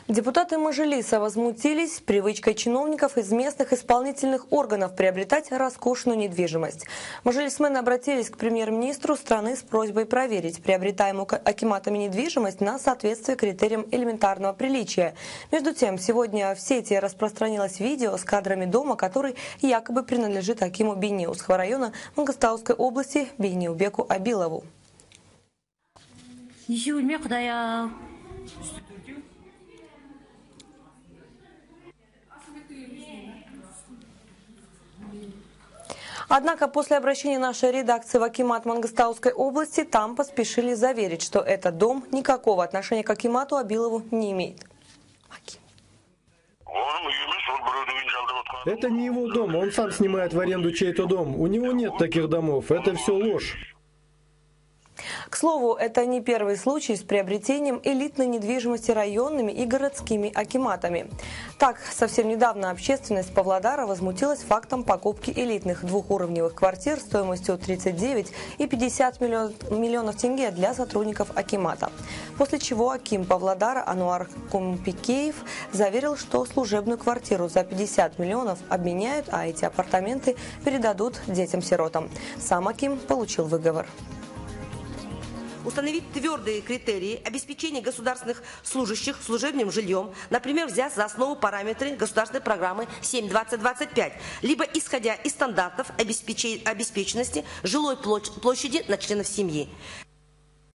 Депутаты Мажилиса возмутились привычкой чиновников из местных исполнительных органов приобретать роскошную недвижимость. Мажилисмены обратились к премьер-министру страны с просьбой проверить приобретаемую акиматами недвижимость на соответствие критериям элементарного приличия. Между тем, сегодня в сети распространилось видео с кадрами дома, который якобы принадлежит акиму Бейнеусского района Мангостауской области Бейнеубеку Абилову. Однако после обращения нашей редакции в акимат Мангостауской области там поспешили заверить, что этот дом никакого отношения к акимату Абилову не имеет. Это не его дом, он сам снимает в аренду чей-то дом. У него нет таких домов, это все ложь. К слову, это не первый случай с приобретением элитной недвижимости районными и городскими акиматами. Так, совсем недавно общественность Павлодара возмутилась фактом покупки элитных двухуровневых квартир стоимостью 39 и 50 миллионов тенге для сотрудников акимата. После чего аким Павлодара Ануар Кумпикеев заверил, что служебную квартиру за 50 миллионов обменяют, а эти апартаменты передадут детям-сиротам. Сам аким получил выговор. Установить твердые критерии обеспечения государственных служащих служебным жильем, например, взять за основу параметры государственной программы 7-20-25, либо исходя из стандартов обеспеченности жилой площади на членов семьи.